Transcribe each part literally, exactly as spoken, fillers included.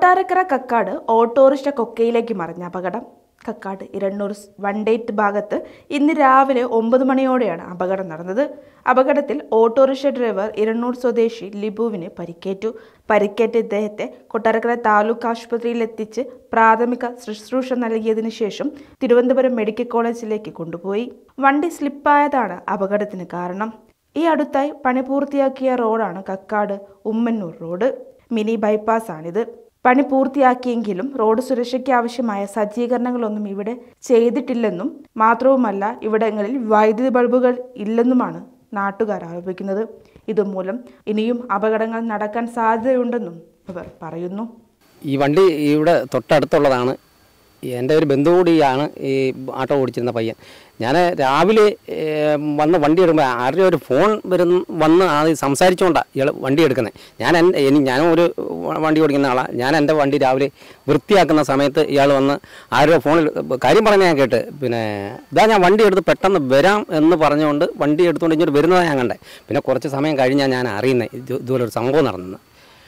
Kottarakkara Kakkad autorickshaw കൊക്കയിലേക്ക് മറിഞ്ഞ അപകടം. കക്കാട് ഇരണ്ണൂർ വണ്ടേറ്റ് ഭാഗത്ത് ഇന്ന് രാവിലെ ഒമ്പത് മണിയോടെയാണ് അപകടം നടന്നത്. അപകടത്തിൽ ഓട്ടോറിക്ഷ ഡ്രൈവർ ഇരണ്ണൂർ സ്വദേശി ലിബുവിന് പരിക്കേറ്റു. പരിക്കേറ്റ ഇദ്ദേഹത്തെ കൊട്ടാരക്കര താലൂക്ക് ആശുപത്രിയിൽ എത്തിച്ച് പ്രാഥമിക ശുശ്രൂഷ നൽകിയതിനു ശേഷം തിരുവനന്തപുരം മെഡിക്കൽ കോളേജിലേക്ക് കൊണ്ടുപോയി. വണ്ടി സ്ലിപ്പായതാണ് അപകടത്തിന് കാരണം. ഈ അടുത്തായി പണി പൂർത്തിയാക്കിയ റോഡാണ് Kakkad Ummannoor road. Mini bypass ആണിത്. പണി പൂർത്തിയാക്കിയെങ്കിലും റോഡ് സുരക്ഷയ്ക്ക് ആവശ്യമായ സജ്ജീകരണങ്ങളൊന്നും ഇവിടെ ചെയ്തിട്ടില്ലെന്നും മാത്രവുമല്ല ഇവിടങ്ങളിൽ വൈദ്യുതി ബൾബുകൾ ഇല്ലെന്നുമാണ് നാട്ടുകാർ ആരോപിക്കുന്നത്. ഇതുമൂലം ഇനിയും അപകടങ്ങൾ നടക്കാൻ സാധ്യതയുണ്ടെന്നും അവർ പറയുന്നു. ഈ വണ്ടി ഇവിടെ തൊട്ടടുത്തുള്ളതാണ്. എൻ്റെ ഒരു ബന്ധു കൂടിയാണ് ഈ ആട്ടോ ഓടിച്ചിരുന്ന പയ്യൻ. ഞാൻ രാവിലെ വന്ന് വണ്ടി എടുക്കുമ്പോൾ ആരുടെ ഒരു ഫോൺ വരുന്ന വന്ന് അത് സംസാരിച്ചുകൊണ്ടാണ് ഇയാൾ വണ്ടി എടുക്കുന്നത്. ഞാൻ എൻ്റെ എനി ഞാനും ഒരു വണ്ടി ഓടിക്കുന്ന ആളാണ്. ഞാൻ എൻ്റെ വണ്ടി രാവിലെ വൃത്തിയാക്കുന്ന സമയത്ത് ഇയാൾ വന്ന് ആരുടെ ഫോണിൽ കാര്യം പറഞ്ഞ് ഞാൻ കേട്ട് പിന്നെ ഇതാ ഞാൻ വണ്ടി എടുത്ത് പെട്ടെന്ന് വരാം എന്ന് പറഞ്ഞുകൊണ്ട് വണ്ടി എടുത്തുകൊണ്ട് ഇങ്ങോട്ട് വരുന്നതാണ് ഞാൻ കണ്ടത്. പിന്നെ കുറച്ച് സമയം കഴിഞ്ഞാൽ ഞാൻ അറിയുന്നത് ഇതുപോലെ ഒരു സംഭവം നടന്നത്.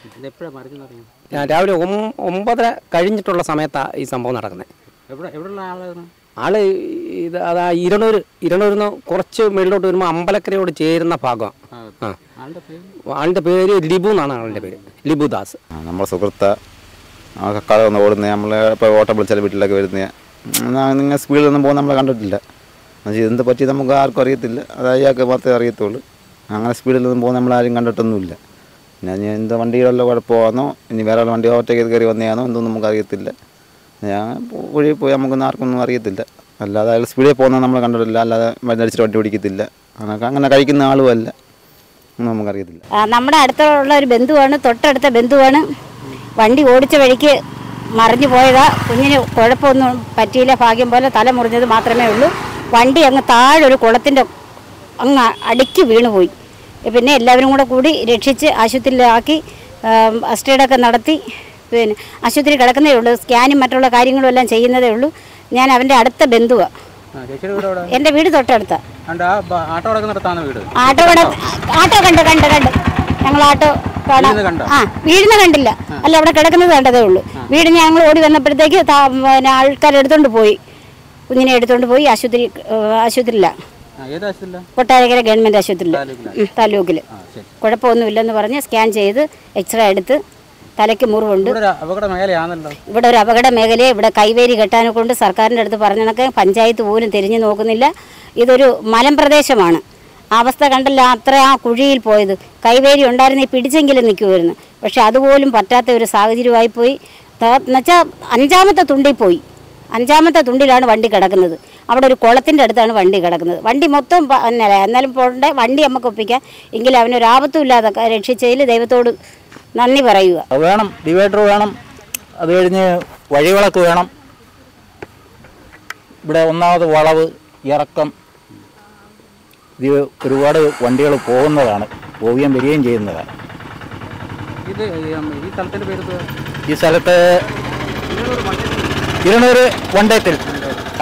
ഞാൻ രാവിലെ ഒമ്പതര കഴിഞ്ഞിട്ടുള്ള സമയത്താണ് ഈ സംഭവം നടക്കുന്നത്. ആള് ഇത് അതാ ഇരണൂർ ഇരണൂരിന്ന് കുറച്ച് മേളിലോട്ട് വരുമ്പോൾ അമ്പലക്കരയോട് ചേരുന്ന ഭാഗം. ആ ആളുടെ പേര് ലിബു എന്നാണ് ആളുടെ പേര്, ലിബു ദാസ്. നമ്മളെ സുഹൃത്ത് കക്കാട് വന്ന് ഓടുന്നത്, നമ്മൾ ഇപ്പോൾ ഓട്ടം വിളിച്ചാൽ വീട്ടിലൊക്കെ വരുന്നത്. നിങ്ങൾ സ്പീഡിലൊന്നും പോകുന്ന നമ്മളെ കണ്ടിട്ടില്ല. എന്ത് പറ്റി നമുക്ക് ആർക്കും അറിയത്തില്ല, അത് അയാൾക്ക് മാത്രമേ അറിയത്തുള്ളൂ. അങ്ങനെ സ്പീഡിലൊന്നും പോകുന്ന നമ്മളാരും കണ്ടിട്ടൊന്നുമില്ല. ഞാൻ എന്ത് വണ്ടിയിലുള്ള കുഴപ്പമാണോ ഇനി വേറെ വണ്ടി ഓവർടേക്ക് ചെയ്ത് കയറി വന്നതാണോ എന്തൊന്നും നമുക്ക് അറിയത്തില്ല. ഞാൻ വഴി പോയി നമുക്കൊന്നും ആർക്കൊന്നും അറിയത്തില്ല. അല്ലാതെ അയാൾ സ്പീഡിൽ പോകുന്നത് നമ്മൾ കണ്ടിട്ടില്ല. അല്ലാതെ മരുന്നടിച്ചിട്ട് വണ്ടി ഓടിക്കത്തില്ല. അങ്ങനെ അങ്ങനെ കഴിക്കുന്ന ആളുമല്ല, ഒന്നും നമുക്കറിയത്തില്ല. നമ്മുടെ അടുത്തുള്ള ഒരു ബന്ധുവാണ്, തൊട്ടടുത്ത ബന്ധുവാണ്. വണ്ടി ഓടിച്ച വഴിക്ക് മറിഞ്ഞു പോയതാ. കുഞ്ഞിന് കുഴപ്പമൊന്നും പറ്റിയില്ല, ഭാഗ്യം പോലെ തല മുറിഞ്ഞത് മാത്രമേ ഉള്ളൂ. വണ്ടി അങ്ങ് താഴെ ഒരു കുളത്തിൻ്റെ അങ്ങ് അടുക്കി വീണുപോയി. പിന്നെ എല്ലാവരും കൂടെ കൂടി രക്ഷിച്ച് ആശുപത്രിയിലാക്കി ഫസ്റ്റ് എയ്ഡൊക്കെ നടത്തി പിന്നെ ആശുപത്രി കിടക്കുന്നതേ ഉള്ളൂ. സ്കാനും മറ്റുള്ള കാര്യങ്ങളും എല്ലാം ചെയ്യുന്നതേ ഉള്ളൂ. ഞാൻ അവൻ്റെ അടുത്ത ബന്ധുവാണ്. എൻ്റെ വീട് തൊട്ടടുത്താണ്. ആട്ടോ കട ആട്ടോ കണ്ട് കണ്ട് കണ്ട് ഞങ്ങൾ ആട്ടോ കാണാം. ആ വീടിന് കണ്ടില്ല, അല്ല അവിടെ കിടക്കുന്നത് കണ്ടതേ ഉള്ളൂ. വീടിന് ഞങ്ങൾ ഓടി വന്നപ്പോഴത്തേക്ക് പിന്നെ ആൾക്കാരെടുത്തോണ്ട് പോയി, കുഞ്ഞിനെ എടുത്തോണ്ട് പോയി ആശുപത്രി ആശുപത്രിയിലാണ്. കൊട്ടാരക്കര ഗവൺമെൻറ് ആശുപത്രിയിൽ താലൂക്കിൽ. കുഴപ്പമൊന്നുമില്ലെന്ന് പറഞ്ഞ് സ്കാൻ ചെയ്ത് എക്സ്റേ എടുത്ത് തലയ്ക്ക് മുറിവുണ്ട്. ഇവിടെ ഒരു അപകട മേഖലയെ ഇവിടെ കൈവേരി കെട്ടാനെ കൊണ്ട് സർക്കാരിൻ്റെ അടുത്ത് പറഞ്ഞതൊക്കെ പഞ്ചായത്ത് പോലും തിരിഞ്ഞു നോക്കുന്നില്ല. ഇതൊരു മലമ്പ്രദേശമാണ്. അവസ്ഥ കണ്ടല്ല, അത്ര ആ കുഴിയിൽ പോയത്. കൈവേരി ഉണ്ടായിരുന്നെങ്കിൽ പിടിച്ചെങ്കിലും നിൽക്കുമായിരുന്നു. പക്ഷെ അതുപോലും പറ്റാത്ത ഒരു സാഹചര്യമായി പോയി. എന്നുവെച്ചാൽ അഞ്ചാമത്തെ തുണ്ടിൽ പോയി. അഞ്ചാമത്തെ തുണ്ടിലാണ് വണ്ടി കിടക്കുന്നത്. അവിടെ ഒരു കുളത്തിൻ്റെ അടുത്താണ് വണ്ടി കിടക്കുന്നത്. വണ്ടി മൊത്തം എന്നല്ല, എന്നാലും പോകേണ്ട വണ്ടി നമുക്ക് ഒപ്പിക്കാം. എങ്കിലും അവനൊരാപത്തും ഇല്ലാതെ രക്ഷിച്ചതിൽ ദൈവത്തോട് നന്ദി പറയുക. വേണം, ഡിവൈഡർ വേണം, അത് കഴിഞ്ഞ് വഴിവിളക്ക് വേണം. ഇവിടെ ഒന്നാമത് വളവ്, ഇറക്കം, ഇത് ഒരുപാട് വണ്ടികൾ പോകുന്നതാണ്, പോവുകയും വരികയും ചെയ്യുന്നതാണ്. ഇത് ഈ സ്ഥലത്തിൻ്റെ പേര് ഈ സ്ഥലത്ത് ഇരുന്നൂറ് വണ്ടേറ്റിൽ. ആ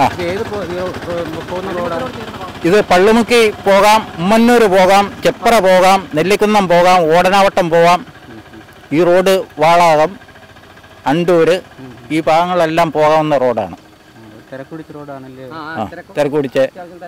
ഇത് പള്ളിമുക്കി പോകാം, ഉമ്മന്നൂർ പോകാം, ചെപ്പറ പോകാം, നെല്ലിക്കുന്നം പോകാം, ഓടനാവട്ടം പോകാം. ഈ റോഡ് വാളാകം, അണ്ടൂർ, ഈ ഭാഗങ്ങളെല്ലാം പോകാവുന്ന റോഡാണ്. തിരക്കുപിടിച്ച്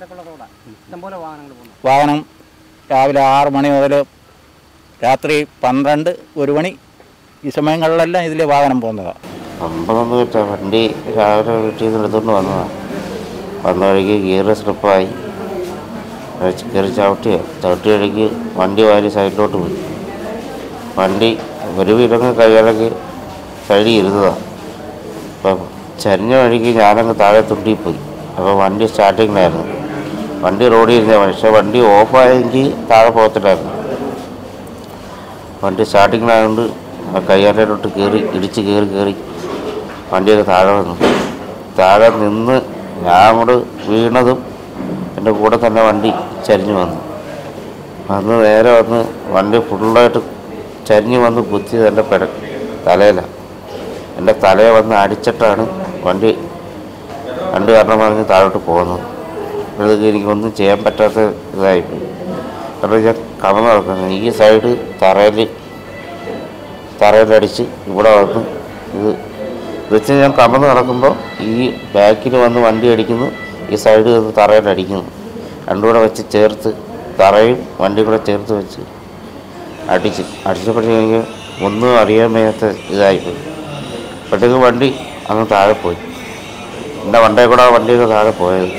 വാഹനം രാവിലെ ആറ് മണി മുതൽ രാത്രി പന്ത്രണ്ട് ഒരു മണി ഈ സമയങ്ങളിലെല്ലാം ഇതിൽ വാഹനം പോകുന്നതാണ്. അമ്പതൊന്ന് കിട്ടാ വണ്ടി രാവിലെ വീട്ടിൽ നിന്ന് എടുത്തുകൊണ്ട് വന്നതാണ്. വന്ന വഴിക്ക് ഗിയർ സ്ലിപ്പായി, കയറി ചവിട്ടിയോ ചവിട്ടി വഴിക്ക് വണ്ടി വാരി സൈഡിലോട്ട് പോയി. വണ്ടി ഒരു വീടങ്ങ് കൈയിലൊക്കെ സൈഡിൽ ഇരുന്നതാണ്. അപ്പം ചരിഞ്ഞ വഴിക്ക് ഞാനങ്ങ് താഴെ തുണ്ടിപ്പോയി. അപ്പോൾ വണ്ടി സ്റ്റാർട്ടിങ്ങിലായിരുന്നു. വണ്ടി റോഡിൽ ഇരുന്ന, പക്ഷേ വണ്ടി ഓഫായെങ്കിൽ താഴെ പോകത്തില്ലായിരുന്നു. വണ്ടി സ്റ്റാർട്ടിങ്ങിലായതുകൊണ്ട് കയ്യാലയിലോട്ട് കയറി ഇടിച്ച് കയറി കയറി വണ്ടിയൊക്കെ താഴെ വന്നു. താഴെ നിന്ന് ഞാൻ അങ്ങോട്ട് വീണതും എൻ്റെ കൂടെ തന്നെ വണ്ടി ചരിഞ്ഞു വന്നു. വന്ന് നേരെ വന്ന് വണ്ടി ഫുള്ളായിട്ട് ചരിഞ്ഞു വന്ന് കുത്തിയത് എൻ്റെ പെട തലയിലാണ്. എൻ്റെ തലയെ വന്ന് അടിച്ചിട്ടാണ് വണ്ടി രണ്ട് കാരണം പറഞ്ഞ് താഴോട്ട് പോകുന്നത്. അപ്പോഴത്തേക്ക് എനിക്കൊന്നും ചെയ്യാൻ പറ്റാത്ത ഇതായിപ്പോയി. കാരണം ഞാൻ കമന്ന് നടക്കുന്നത്, ഈ സൈഡ് തറയിൽ തറയിലടിച്ച് ഇവിടെ വന്ന് ഇത് വെച്ച് ഞാൻ കമന്ന് നടക്കുമ്പോൾ ഈ ബാക്കിൽ വന്ന് വണ്ടി അടിക്കുന്നു, ഈ സൈഡിൽ നിന്ന് തറയിലടിക്കുന്നു. രണ്ടും കൂടെ വെച്ച് ചേർത്ത് തറയും വണ്ടിയും കൂടെ ചേർത്ത് വെച്ച് അടിച്ച് അടിച്ചപ്പോഴത്തേക്ക് എനിക്ക് ഒന്നും അറിയാൻ വയ്യാത്ത ഇതായിപ്പോയി. അപ്പോഴത്തേക്ക് വണ്ടി അങ്ങ് താഴെ പോയി. എൻ്റെ വണ്ടിയെ കൂടെ ആ വണ്ടിയൊക്കെ താഴെ പോയത്.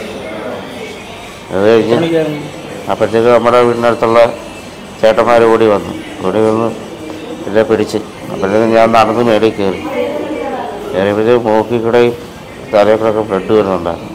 അത് കഴിഞ്ഞ് അപ്പോഴത്തേക്ക് നമ്മുടെ വീടിനടുത്തുള്ള ചേട്ടന്മാർ ഓടി വന്നു. ഓടി വന്ന് എന്നെ പിടിച്ച് അപ്പോഴത്തേക്കും ഞാൻ നടന്ന് മേളിൽ കയറി കയറിയപ്പോഴത്തേക്ക് മൂക്കിക്കൂടെയും തലയൊക്കെ ബ്ലഡ് വരുന്നുണ്ടായിരുന്നു.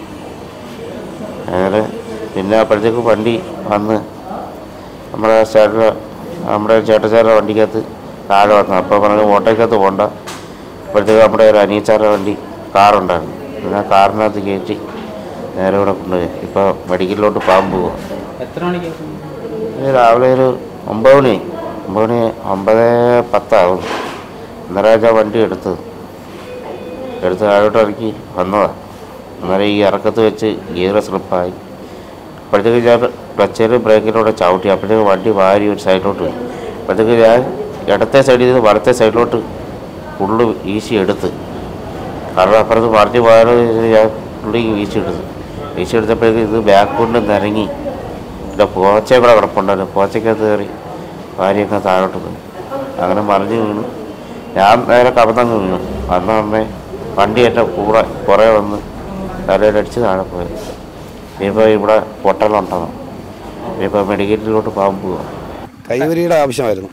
അങ്ങനെ പിന്നെ അപ്പോഴത്തേക്ക് വണ്ടി വന്ന് നമ്മുടെ ചേട്ടൻ്റെ നമ്മുടെ ചേട്ടച്ചാരുടെ വണ്ടിക്കകത്ത് താഴെ വന്നു. അപ്പോൾ പറഞ്ഞു ഓട്ടോയ്ക്കകത്ത് പോകണ്ട. അപ്പോഴത്തേക്ക് നമ്മുടെ ഒരു അനിയച്ചാരുടെ വണ്ടി കാറുണ്ടായിരുന്നു. പിന്നെ കാറിനകത്ത് കയറ്റി നേരെ ഇവിടെ കൊണ്ടുപോയി. ഇപ്പോൾ മെഡിക്കലിലോട്ട് പാമ്പ് പോവാം. എത്ര മണിക്ക് രാവിലെ ഒരു ഒമ്പത് മണി ഒമ്പത് മണി ഒമ്പത് പത്താവും. അന്നേരം ആ വണ്ടി എടുത്തത് എടുത്ത് താഴോട്ട് ഇറക്കി വന്നതാണ്. അന്നേരം ഈ ഇറക്കത്ത് വെച്ച് ഗിയർ സ്ലിപ്പായി. അപ്പോഴത്തേക്ക് ഞാൻ ക്ലച്ചിലും ബ്രേക്കിലൂടെ ചവിട്ടി. അപ്പോഴത്തേക്ക് വണ്ടി വാരി ഒരു സൈഡിലോട്ട് പോയി. അപ്പോഴത്തേക്ക് ഞാൻ ഇടത്തെ സൈഡിൽ നിന്ന് വലത്തെ സൈഡിലോട്ട് ഫുള്ള് വീശി എടുത്ത്. കാരണം അപ്പുറത്ത് മറിഞ്ഞ് പോയാലും ഞാൻ ഫുള്ളി വീശിയെടുത്ത് വീശിയെടുത്തപ്പോഴേക്ക് ഇത് ബാക്ക് കൊണ്ട് നിരങ്ങി എൻ്റെ പോച്ചയും കൂടെ കിടപ്പുണ്ടായിരുന്നു. പോച്ചയ്ക്കകത്ത് കയറി വാരിയൊക്കെ താഴോട്ട് പോയി. അങ്ങനെ മറിഞ്ഞ് വീണു. ഞാൻ നേരെ കടന്നങ്ങ് വീണു. വന്ന അമ്മേ വണ്ടി എൻ്റെ കൂടെ കുറേ വന്ന് തലയിലടിച്ച് താഴെ പോയത്. ഇനിയിപ്പോൾ ഇവിടെ പൊട്ടലുണ്ടാകും. ഇനിയിപ്പോൾ മെഡിക്കലിലോട്ട് പോകാൻ പോവാം. കൈവരിയുടെ ആവശ്യമായിരുന്നു.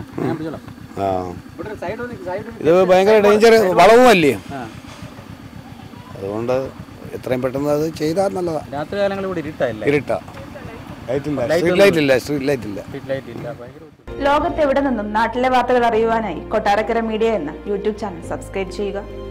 ആ ഇത് ഭയങ്കര ഡേഞ്ചർ വളവുമല്ലേ, അതുകൊണ്ട് എത്രയും പെട്ടെന്ന് അത് ചെയ്താൽ നല്ലതാണ്. രാത്രി കാലങ്ങളിൽ ഇവിടെ ഇരുട്ടല്ല, ഇരുട്ടാ, സ്ട്രീറ്റ് ലൈറ്റ് ഇല്ല സ്ട്രീറ്റ് ലൈറ്റ് ഇല്ല. ലോകത്തെവിടെ നിന്നും നാട്ടിലെ വാർത്തകൾ അറിയുവാനായി കൊട്ടാരക്കര മീഡിയ എന്ന യൂട്യൂബ് ചാനൽ സബ്സ്ക്രൈബ് ചെയ്യുക.